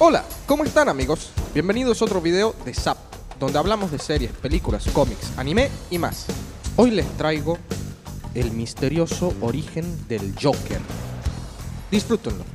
Hola, ¿cómo están amigos? Bienvenidos a otro video de Zap, donde hablamos de series, películas, cómics, anime y más. Hoy les traigo el misterioso origen del Joker. Disfrútenlo.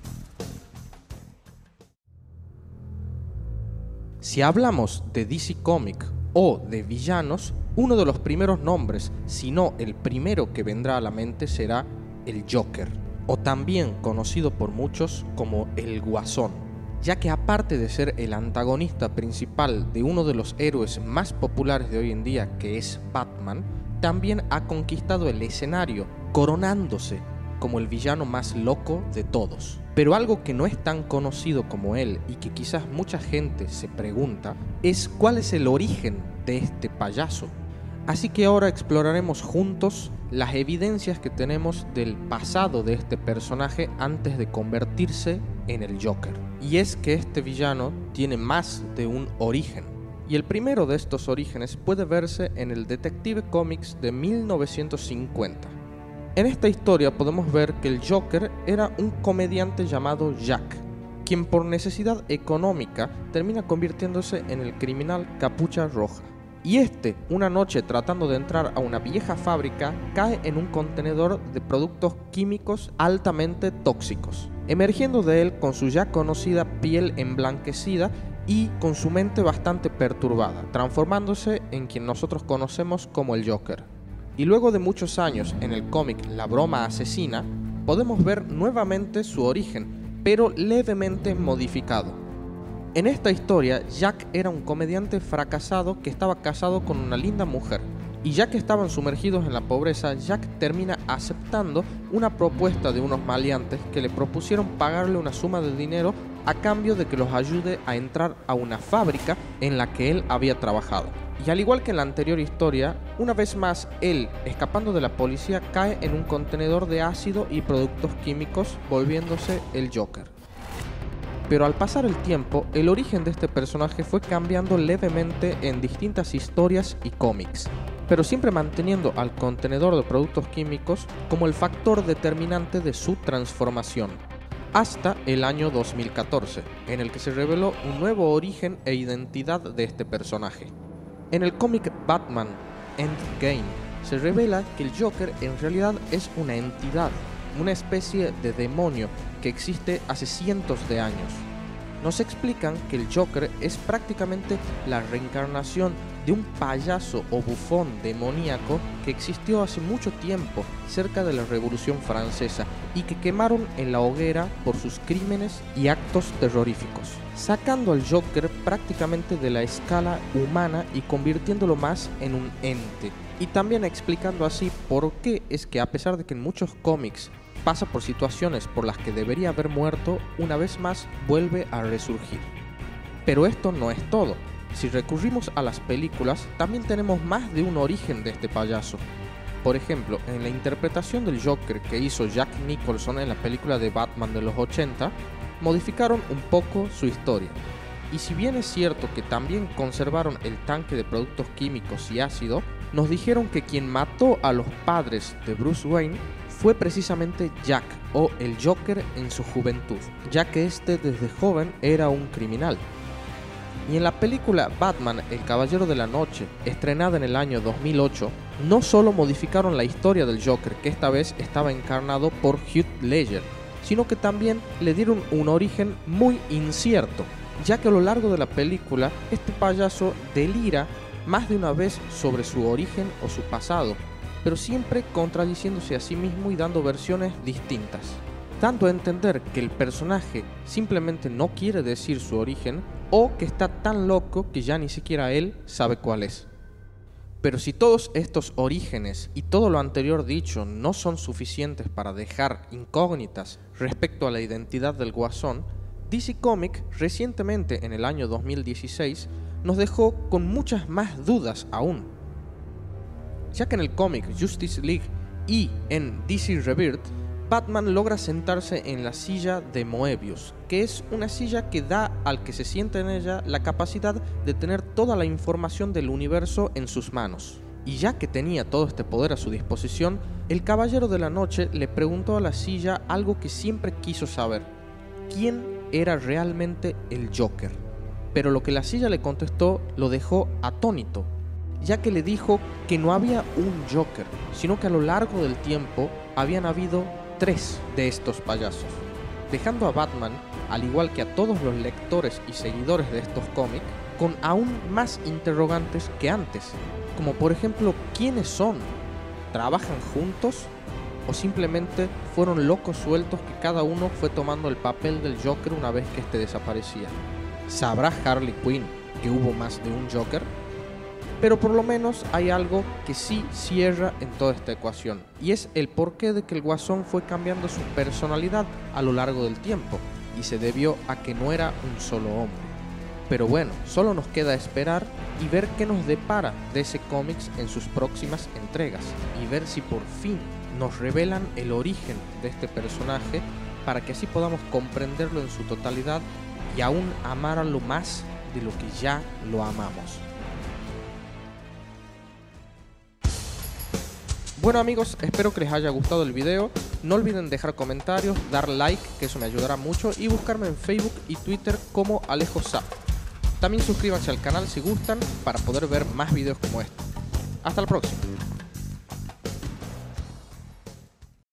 Si hablamos de DC Comics o de villanos, uno de los primeros nombres, si no el primero que vendrá a la mente será el Joker, o también conocido por muchos como el Guasón, ya que aparte de ser el antagonista principal de uno de los héroes más populares de hoy en día, que es Batman, también ha conquistado el escenario, coronándose como el villano más loco de todos. Pero algo que no es tan conocido como él y que quizás mucha gente se pregunta es cuál es el origen de este payaso. Así que ahora exploraremos juntos las evidencias que tenemos del pasado de este personaje antes de convertirse en el Joker. Y es que este villano tiene más de un origen. Y el primero de estos orígenes puede verse en el Detective Comics de 1950. En esta historia podemos ver que el Joker era un comediante llamado Jack, quien por necesidad económica termina convirtiéndose en el criminal Capucha Roja. Y una noche tratando de entrar a una vieja fábrica, cae en un contenedor de productos químicos altamente tóxicos, emergiendo de él con su ya conocida piel emblanquecida y con su mente bastante perturbada, transformándose en quien nosotros conocemos como el Joker. Y luego de muchos años en el cómic La Broma Asesina, podemos ver nuevamente su origen, pero levemente modificado. En esta historia, Jack era un comediante fracasado que estaba casado con una linda mujer. Y ya que estaban sumergidos en la pobreza, Jack termina aceptando una propuesta de unos maleantes que le propusieron pagarle una suma de dinero a cambio de que los ayude a entrar a una fábrica en la que él había trabajado. Y al igual que en la anterior historia, una vez más él, escapando de la policía, cae en un contenedor de ácido y productos químicos, volviéndose el Joker. Pero al pasar el tiempo, el origen de este personaje fue cambiando levemente en distintas historias y cómics, pero siempre manteniendo al contenedor de productos químicos como el factor determinante de su transformación, hasta el año 2014, en el que se reveló un nuevo origen e identidad de este personaje. En el cómic Batman Endgame se revela que el Joker en realidad es una entidad, una especie de demonio que existe hace cientos de años. Nos explican que el Joker es prácticamente la reencarnación de un payaso o bufón demoníaco que existió hace mucho tiempo cerca de la Revolución Francesa y que quemaron en la hoguera por sus crímenes y actos terroríficos, sacando al Joker prácticamente de la escala humana y convirtiéndolo más en un ente. Y también explicando así por qué es que, a pesar de que en muchos cómics pasa por situaciones por las que debería haber muerto, una vez más vuelve a resurgir. Pero esto no es todo. Si recurrimos a las películas, también tenemos más de un origen de este payaso. Por ejemplo, en la interpretación del Joker que hizo Jack Nicholson en la película de Batman de los 80, modificaron un poco su historia. Y si bien es cierto que también conservaron el tanque de productos químicos y ácido, nos dijeron que quien mató a los padres de Bruce Wayne fue precisamente Jack, o el Joker en su juventud, ya que desde joven era un criminal. Y en la película Batman, el Caballero de la Noche, estrenada en el año 2008, no solo modificaron la historia del Joker, que esta vez estaba encarnado por Heath Ledger, sino que también le dieron un origen muy incierto, ya que a lo largo de la película este payaso delira más de una vez sobre su origen o su pasado, pero siempre contradiciéndose a sí mismo y dando versiones distintas, dando a entender que el personaje simplemente no quiere decir su origen o que está tan loco que ya ni siquiera él sabe cuál es. Pero si todos estos orígenes y todo lo anterior dicho no son suficientes para dejar incógnitas respecto a la identidad del Guasón, DC Comics recientemente, en el año 2016, nos dejó con muchas más dudas aún, ya que en el cómic Justice League y en DC Rebirth, Batman logra sentarse en la silla de Moebius, que es una silla que da al que se sienta en ella la capacidad de tener toda la información del universo en sus manos. Y ya que tenía todo este poder a su disposición, el Caballero de la Noche le preguntó a la silla algo que siempre quiso saber: ¿quién era realmente el Joker. Pero lo que la silla le contestó lo dejó atónito, ya que le dijo que no había un Joker, sino que a lo largo del tiempo habían habido 3 de estos payasos, dejando a Batman, al igual que a todos los lectores y seguidores de estos cómics, con aún más interrogantes que antes, como por ejemplo, ¿quiénes son? ¿Trabajan juntos? ¿O simplemente fueron locos sueltos que cada uno fue tomando el papel del Joker una vez que este desaparecía? ¿Sabrá Harley Quinn que hubo más de un Joker? Pero por lo menos hay algo que sí cierra en toda esta ecuación, y es el porqué de que el Guasón fue cambiando su personalidad a lo largo del tiempo, y se debió a que no era un solo hombre. Pero bueno, solo nos queda esperar y ver qué nos depara DC Comics en sus próximas entregas, y ver si por fin nos revelan el origen de este personaje para que así podamos comprenderlo en su totalidad y aún amarlo más de lo que ya lo amamos. Bueno amigos, espero que les haya gustado el video. No olviden dejar comentarios, dar like, que eso me ayudará mucho, y buscarme en Facebook y Twitter como Alejo Zap. También suscríbanse al canal si gustan para poder ver más videos como este. Hasta la próxima.